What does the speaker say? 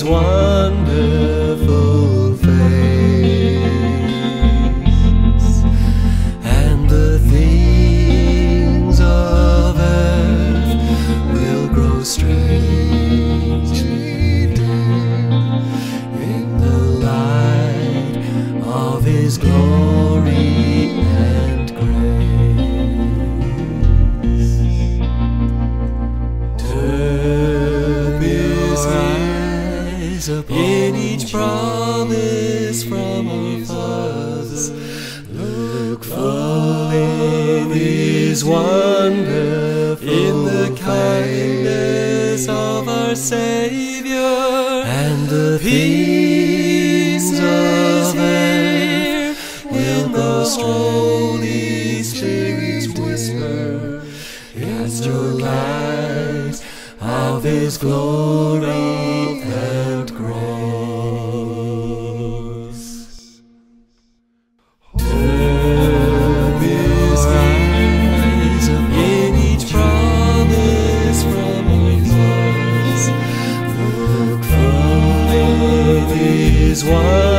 wonderful face, and the things of earth will grow strangely dim in the light of His glory and grace. Turn your eyes in each promise from our fathers. Look full in His wonderful in the kindness of our Saviour, and the things of earth will the Holy Spirit's whisper. Cast your light of His glory and grace. Turn His eyes in each promise from His words. Look full in His word.